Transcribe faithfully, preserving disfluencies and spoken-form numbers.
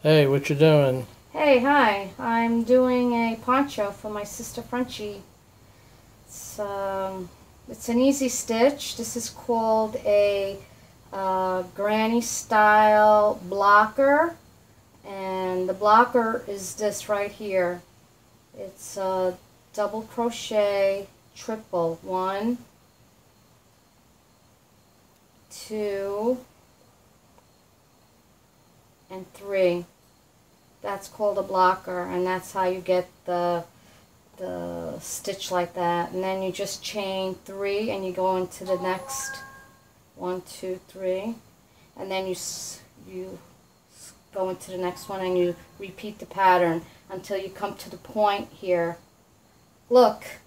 Hey, what you doing? Hey, hi. I'm doing a poncho for my sister Frenchie. It's, um, it's an easy stitch. This is called a uh, granny style blocker. And the blocker is this right here. It's a double crochet triple. One, two, and three. That's called a blocker, and that's how you get the the stitch like that. And then you just chain three and you go into the next one, two, three, and then you you go into the next one and you repeat the pattern until you come to the point here. Look,